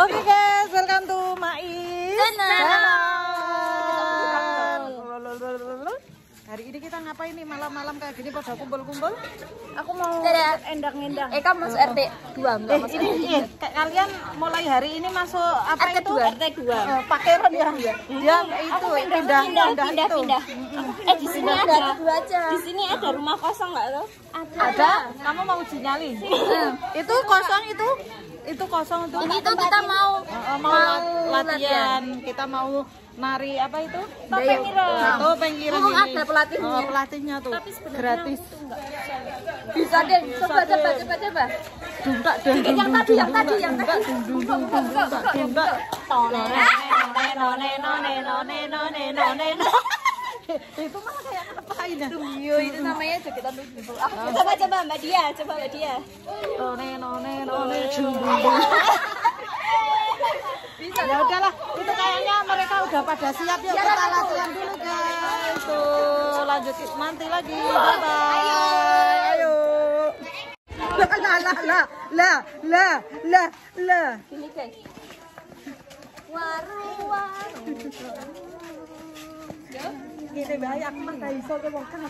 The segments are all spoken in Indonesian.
Oke guys, welcome to Mai channel. Hari ini kita ngapain nih malam-malam kayak gini pada kumpul-kumpul? Aku mau endang-endang. Kamu masuk RT 2 enggak masuk kayak kalian mulai hari ini masuk apa RT itu? 2. RT 2. Pakeran ya. Dia itu pindah. Di sini ada dua aja. Di sini ada rumah kosong enggak lo? Ada. Kamu mau uji nyali? Itu kosong itu. Itu kosong tuh. Ini tuh kita mau latihan. Kita mau nari apa itu? Topeng ireng. Ada pelatihnya. Pelatihnya tuh gratis. Bisa deh. Coba. Dundak. Yang tadi. Itu mah kayak ngapain ya? Iya, itu namanya jogetan lucu. Coba Mbak Dia. Ya udahlah, itu kayaknya mereka udah pada siap ya. Kita latihan dulu guys. Tuh, lanjut nanti lagi. Bye. Ayo. Lah. Ini guys. Waru. Gini bahaya aku mah gak iso ke wong kang.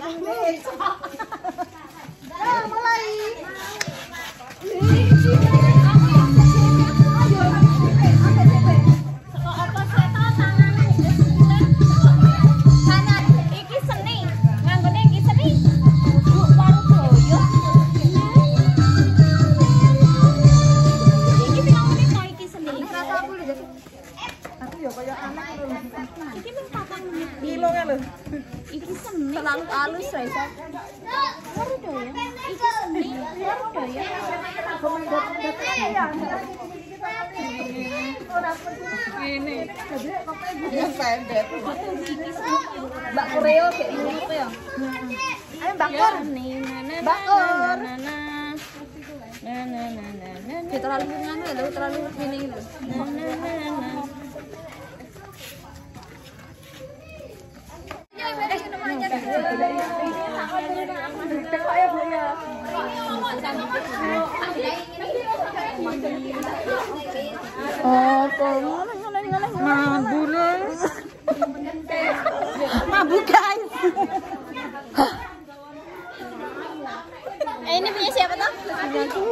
Mulai. Terlalu halus Raisa. Baru doyang. Iki seni. Baru doyang. Ini. Yang pendek. Mbak Koreo kayak ini apa ya? Ayo bakor. Bakor. Dia terlalu nganu ya, terlalu ini gitu. Mabuk guys. Ini punya siapa tuh? Punya aku.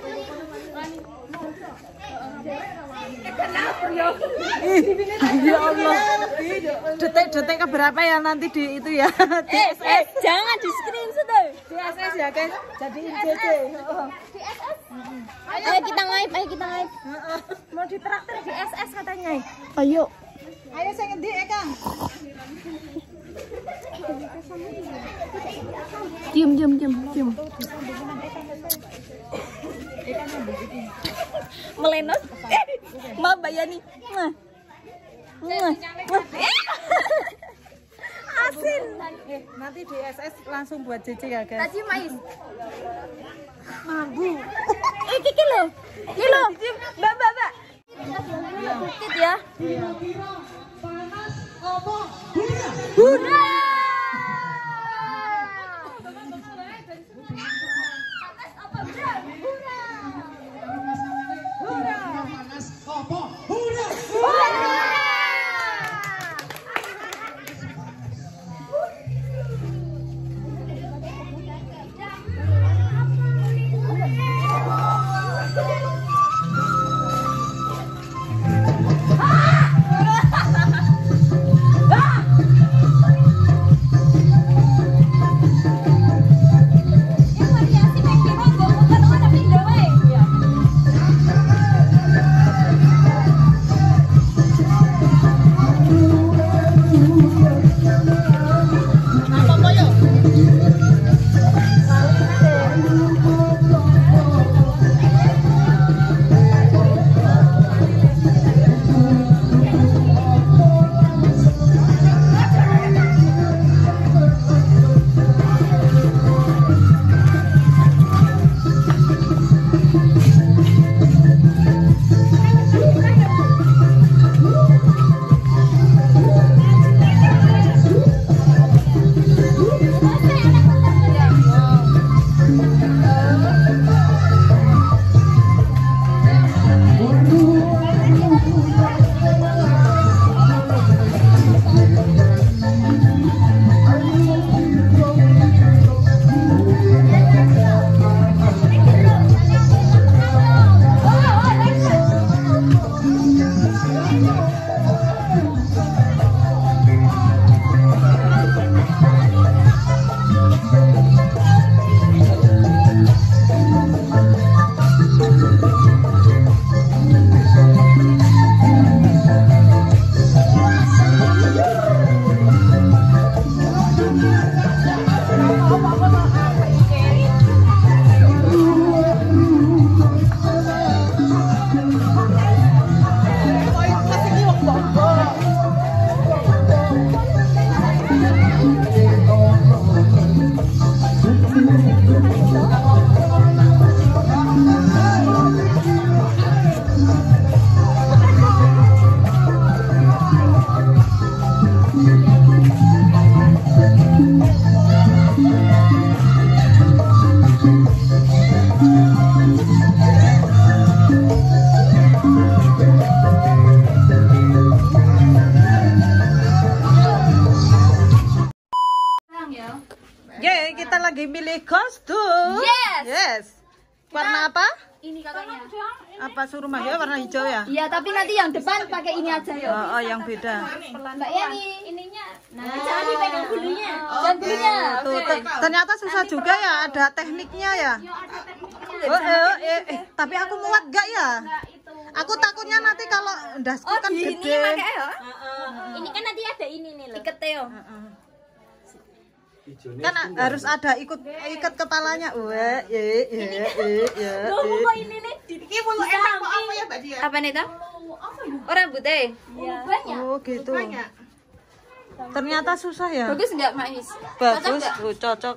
Ya Allah. Detik-detik keberapa ya nanti di itu ya? Jangan di screenshot deh. Di SS ya guys. Jadi JJ. Di SS. Ayo kita ngaib. Mau ditraktir di SS katanya. Ayo saya ngendi Kang. Diam. Melenos. Ma Bayani. Asin. Nanti di SS langsung buat JJ ya guys. Tadi mais. Mambu. Iki lho. Mbak. Dikit ya. Hurra! Warna apa? Ini kakaknya. Apa suruh Mahya warna hijau ya? Iya, tapi nanti yang depan pakai ini aja ya. Oh, yang beda. Mbak Yani, ininya. Nah, jangan dipegang bulunya. Dan bulunya. Tuh, ternyata susah juga ya, ada tekniknya ya. Tapi aku muat gak ya? Aku takutnya nanti kalau dasku kan gede. Ini kan nanti ada ini nih loh. Iket Teo. Kan harus ada ikat kepalanya. Wah, ya. Loh, kok ini nih? Ini mulu enak kok apa ya Mbak Dia? Apa nih toh? Oh, rambutnya. Banyak. Oh, gitu. Ternyata susah ya. Bagus enggak, Mais? Bagus, cocok.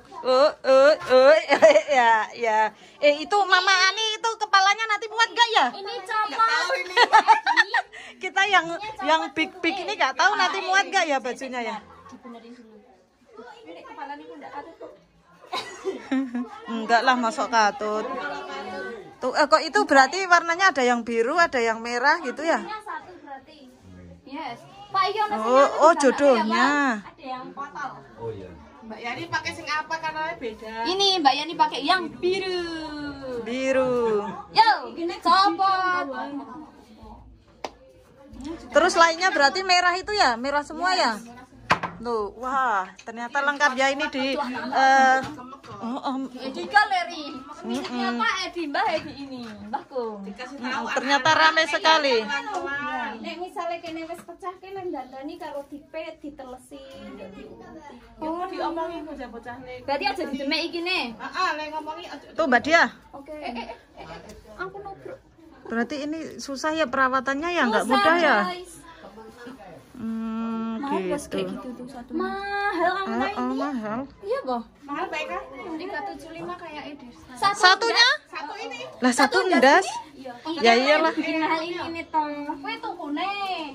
Ya. Itu Mama Ani itu kepalanya nanti muat gak ya? Ini copot. Kita yang big ini nggak tahu nanti muat gak ya bajunya ya? Dibenerin dulu. Ini kepalanya enggak katut. Enggak lah, masuk katut. Tuh, kok itu berarti warnanya ada yang biru, ada yang merah gitu ya? Satu berarti. Yes. Pak Iyon. Oh, jodohnya. Ada yang kotor. Oh iya. Mbak Yani pakai sing apa karena beda? Ini Mbak Yani pakai yang biru. Biru. Yo, copot. Terus lainnya berarti merah itu ya? Merah semua ya? Tuh, wah, ternyata lengkap ya ini di Di galeri. Miliknya Pak Edi, Mbah Edi ini, Mbahku. ternyata ramai sekali. Nek misalnya kene wis pecah kene dandani karo dipet, ditelesi, diuruti. Oh, diomongin bocah-bocah nih. Berarti aja didemek iki ne. Heeh, lek ngomongi aja. Tuh, Mbak Dia. Oke. Aku nubruk. Berarti ini susah ya perawatannya ya, nggak mudah ya? Gitu. Mahal angka ini. Mahal. Iya, Boh. Mahal baik kan? 375 kayak Edi. Satunya? Satu ini. Lah satu endas. Ya iyalah. Mahal ini toh. Kowe tukune.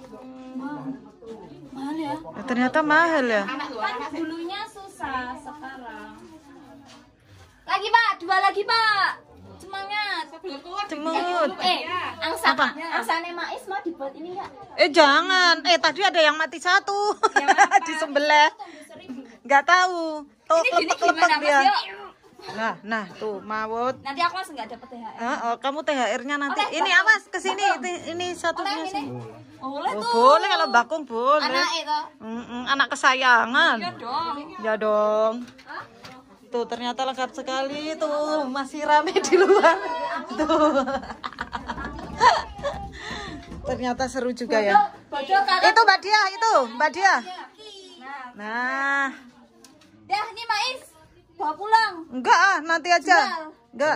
Mahal ya. Ternyata mahal ya. Anak lu, Kan anak dulunya susah, sekarang. Lagi, Pak. Dua lagi, Pak. Semangat. Cemut. Angsane Mais mau dibuat ini enggak? Jangan. Tadi ada yang mati satu. Di sebelah. Nggak tahu. Tuh lepek-lepek dia. Nah, tuh mawut. Nanti aku langsung nggak dapet THR. Kamu THR-nya nanti. Ini awas ke sini. Ini satunya sih. Boleh tuh. Boleh kalau bakung boleh. Anak itu. Anak kesayangan. Iya dong. Ya dong. Tuh ternyata lengkap sekali tuh, masih rame di luar. Tuh. Ternyata seru juga ya. Itu Mbak Dia, itu Mbak Dia. Nah. Dah, ini Mais. Bawa pulang. Enggak nanti aja. Enggak.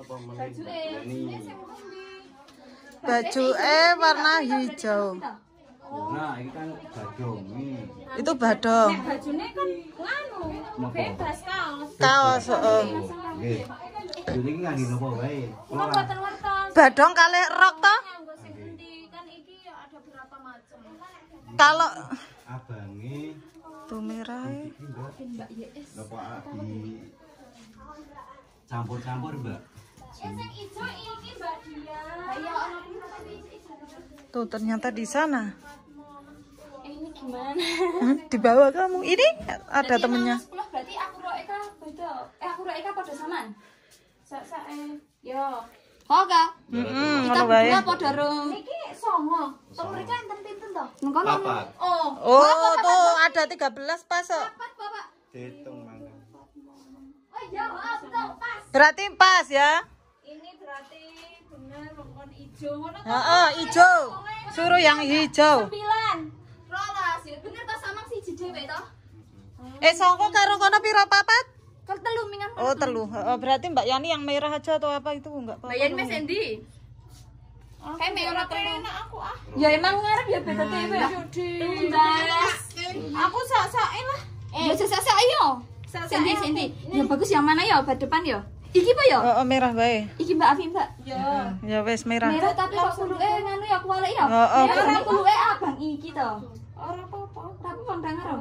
Baju warna hijau. Nah, ini kan badung ini. Itu badong. Bajunya kan nganu, bebas kaos. Kaos, Nggih. Ini ngangge napa wae? Kok buatan wortel. Badong kali rok toh? Nganggo sing endi? Kan iki ada berapa macam. Kalau Abange tuh merah. iki Mbak. Napa di campur-campur, Mbak? Yang ijo ini Mbak Dia. Ayo ono piro tapi ijo. Tuh ternyata di sana. Ini gimana? Di bawah kamu. Ini ada temennya. 10 berarti aku ro Eka beda. Aku ro Eka pada samaan. Sak-sake. Yo. Oke. Kita berdua pada ro. Iki 9. Telur iki enten pinten to? Nang kono. Oh, tuh ada 13 pas kok. Bapak. Hitung mangga. Oh iya, betul pas. Berarti pas ya. Ini berarti bener rongkon ijo ngono to. Heeh, hijau. Suruh yang hijau. 9. Rolas ya bener to samang siji dhewe to? Songko karo kono piro papat? Kalau telu mingan. Oh, telu. Berarti Mbak Yani yang merah aja atau apa itu enggak apa-apa. Mbak Yani Mas Endi. Kayak merah telu. Aku ya emang ngarep ya beda dhewe ya. Tumbas. Aku sak-sake lah. Ya sak-sake yo. Sak-sake Endi. Ya bagus yang mana ya? Bad depan ya. Iki apa ya? Oh, merah bae. Iki Mbak Afi, Mbak. Ya. Ya wes merah. Merah tapi kok kuluke nganu ya kuwalek ya. Oh, Ya ora kuluke abang iki to. Ora apa-apa. Tapi wong ngarep.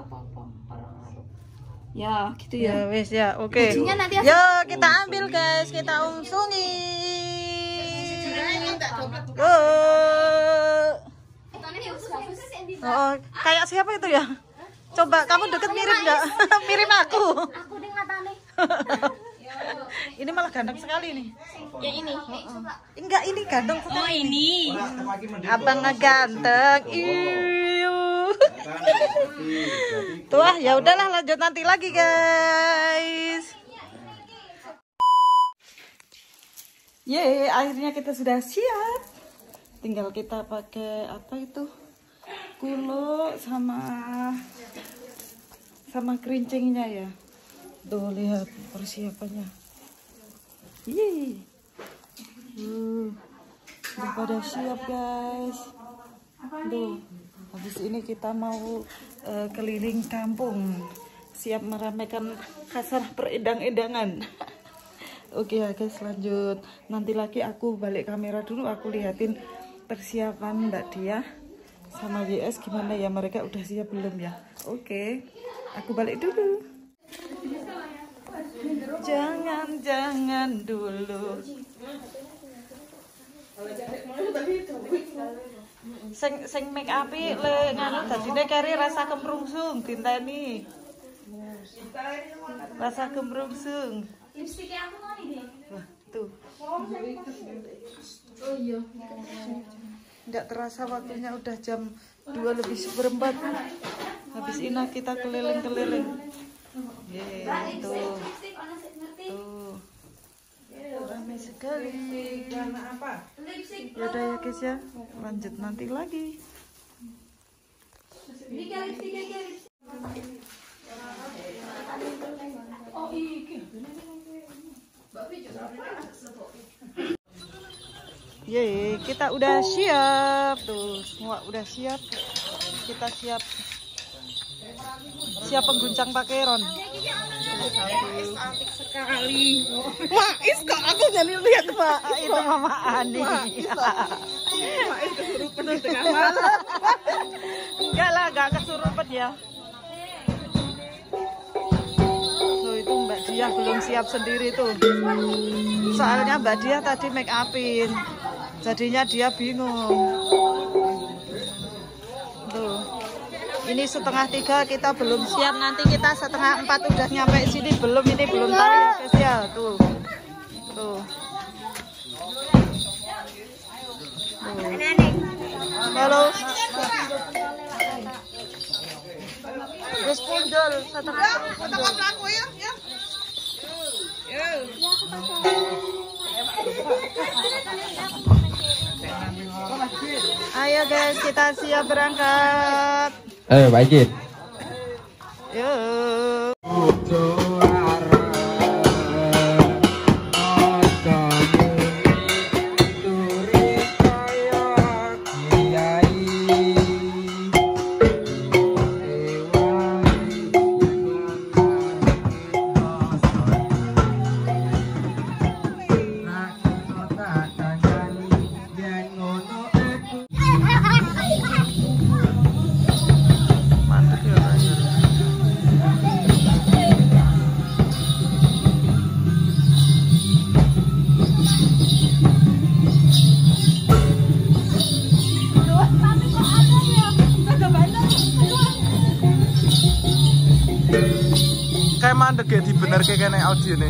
Ya, gitu Ya ya. wes ya, oke. Bajunya nanti aku- Yo, kita ambil guys, kita ungsungi. Oh, kayak siapa itu ya? Coba kamu deket mirip nggak? Mirip aku. Aku ning matane. Ini malah ganteng sekali nih. Yang ini. Enggak, ini ganteng sekali. Oh, ini. Abang ganteng. Iu. Tuh, ya udahlah lanjut nanti lagi, guys. Yeay, akhirnya kita sudah siap. Tinggal kita pakai apa itu? Kulo sama kerincingnya ya. Tuh lihat persiapannya. Yeay. Udah pada siap, guys. Tuh, habis ini kita mau keliling kampung. Siap meramaikan khasar perendang-endangan. Oke ya guys, lanjut. Nanti lagi aku balik kamera dulu, aku liatin persiapan Mbak Dia sama YS gimana ya, mereka udah siap belum ya. Oke, aku balik dulu. Jangan dulu. Sing make api le nganu dadine keri rasa kemrungsung dinteni. Rasa kemrungsung. Lipstiknya aku mau nih. Wah, tuh. Oh iya. Nggak terasa waktunya udah jam 2:04. Habis ini kita keliling-keliling. Yeay, tuh. Tuh. Ramai sekali. Yaudah ya guys ya, lanjut nanti lagi. Yeay, kita udah siap tuh, semua udah siap. Kita siap pengguncang pakeron. Cantik sekali. Mais kok aku jadi lihat Pak, itu Mama Ani. Mais kesurupan di tengah malam. Enggak lah, enggak kesurupan ya. Tuh itu Mbak Dia belum siap sendiri tuh. Soalnya Mbak Dia tadi make upin. Jadinya dia bingung. Tuh. Ini 2:30 kita belum siap, nanti kita 3:30 udah nyampe sini belum, ini belum tahu ya guys ya. Tuh. Tuh. Halo. Terus pundol, 1/2 pundol. Aku ya. Ayo guys, kita siap berangkat. Ayo, baikin. Yuk. Kayak mandek ya dibenerke kene audione.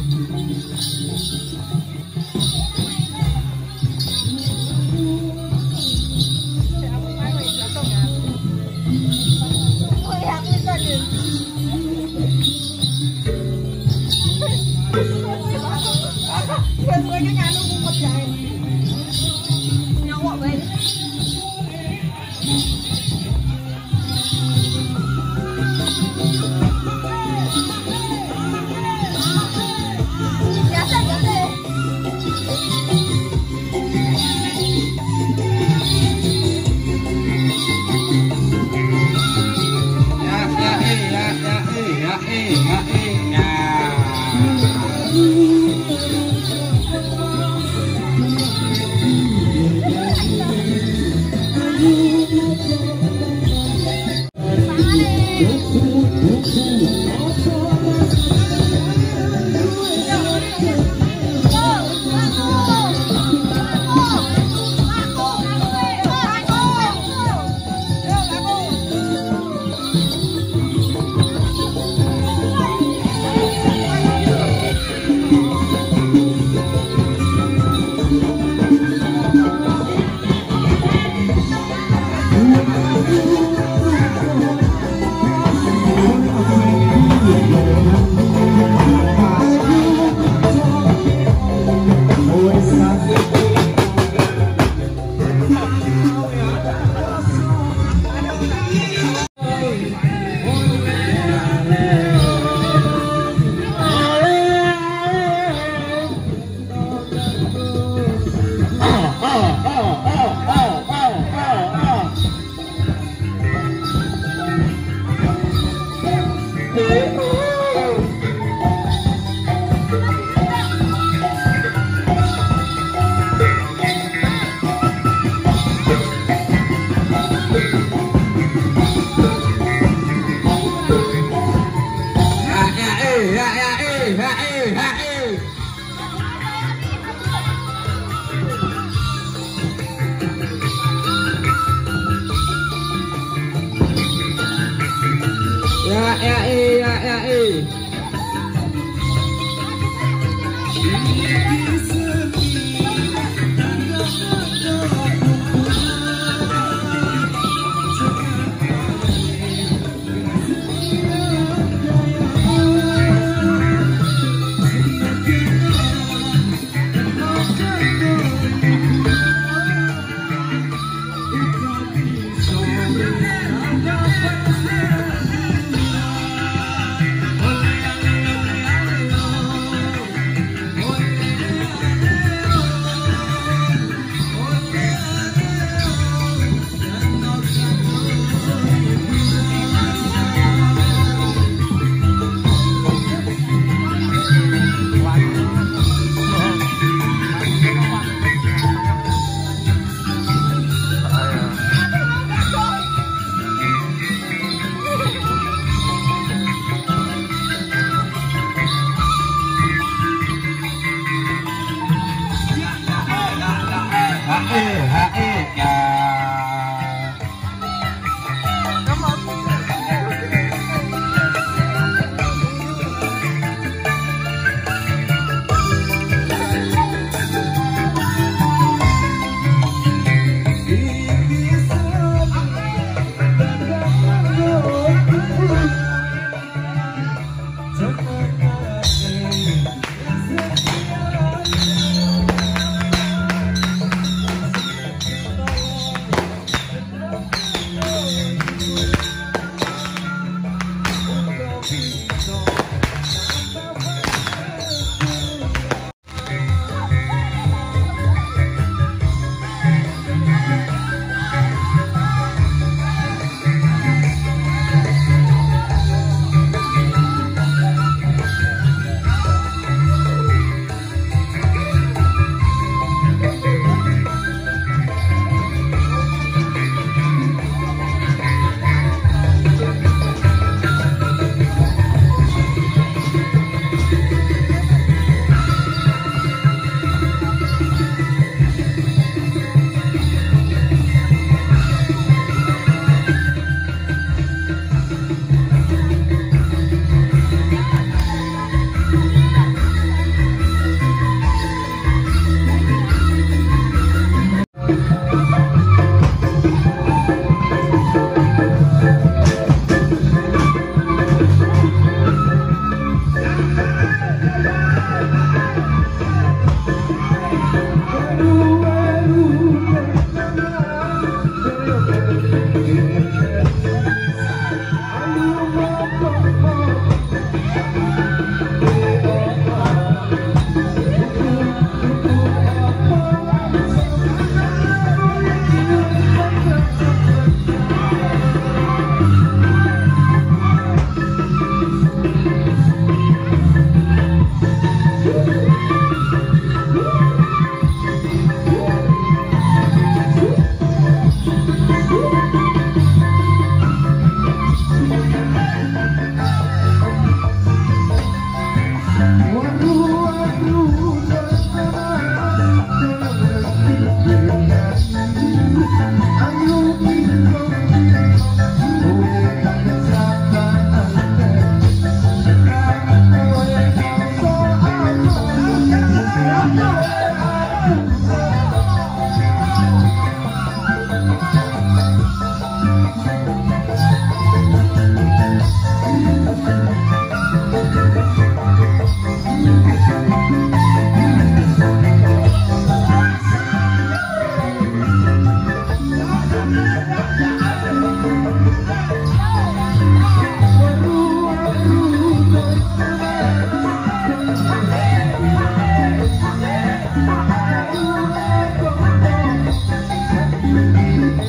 Biasa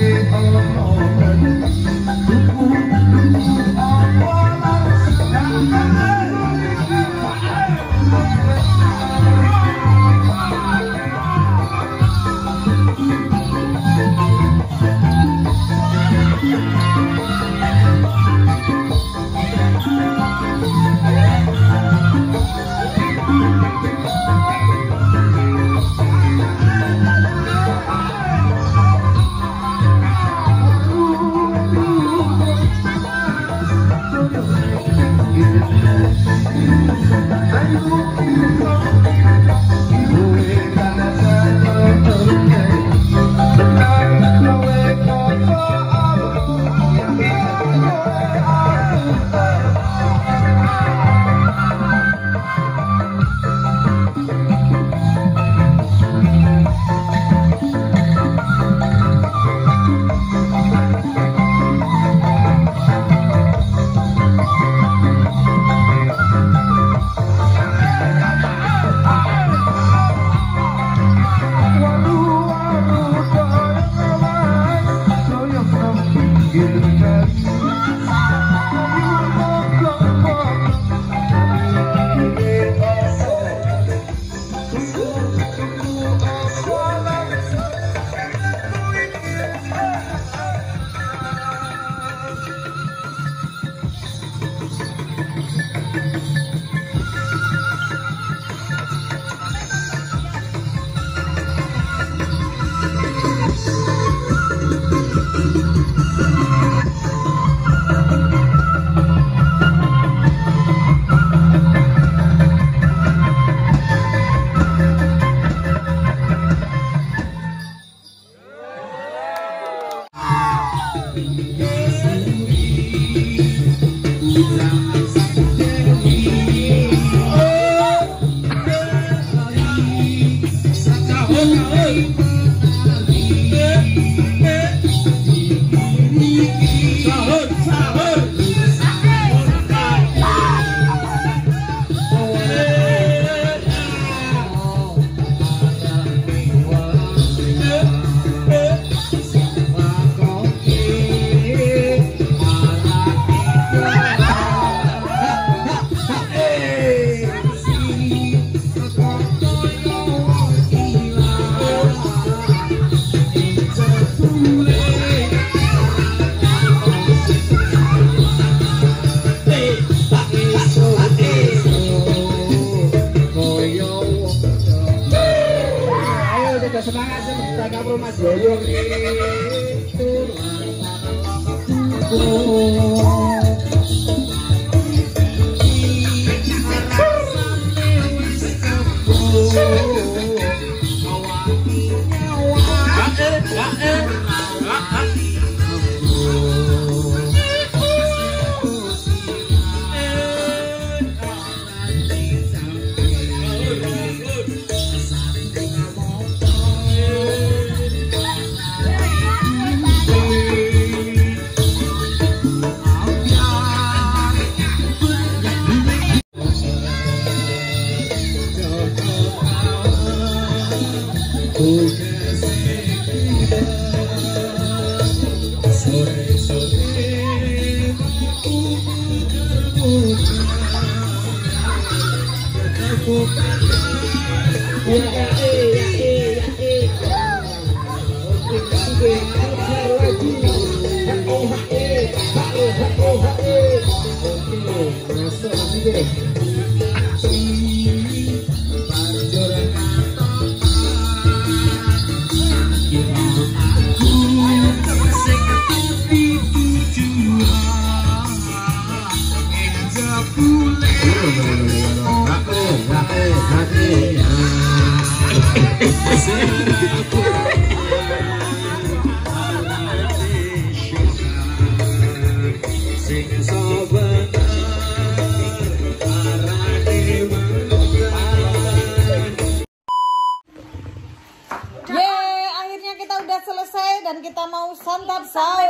Dan kita mau santap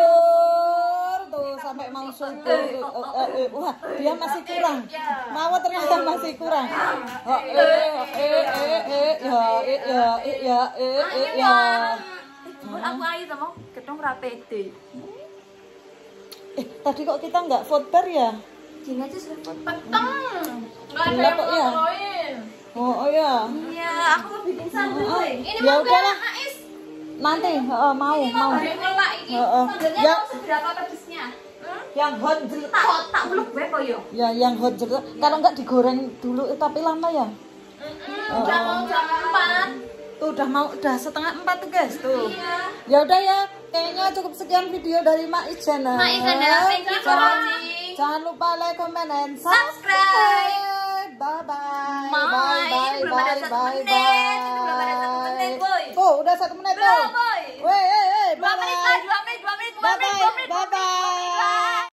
sahur tuh sampai mau subuh. Wah, dia masih kurang. Mau ternyata masih kurang. Ya. aku ayo sama ketong rapede. Tadi kok kita nggak vote bar ya? Gini aja sudah potong. Gelap kok ya? Oh ya. Iya, aku mau bikin sambal. Ini Ya mau udahlah. Ais. Nanti mau. Ya seberapa pedesnya? Yang hot jelek. Tak belum gue kok yo. Ya yang hot jelek. Kalau nggak digoreng dulu tapi lama ya. Udah mau jam 4. Tuh udah setengah 4 tuh guys tuh. Iya. Ya udah ya, kayaknya cukup sekian video dari Maiz Channel. Maiz Channel, thank you for watching. Jangan lupa like, comment, and Subscribe. Bye bye. Bye. Bye Belum ada bye 1 bye menit. bye. Belum ada 1 menit, boy. Tuh udah 1 menit tuh. Belum, boy. Weh, 2 menit lah, 2 menit. Bye bye. Bye bye.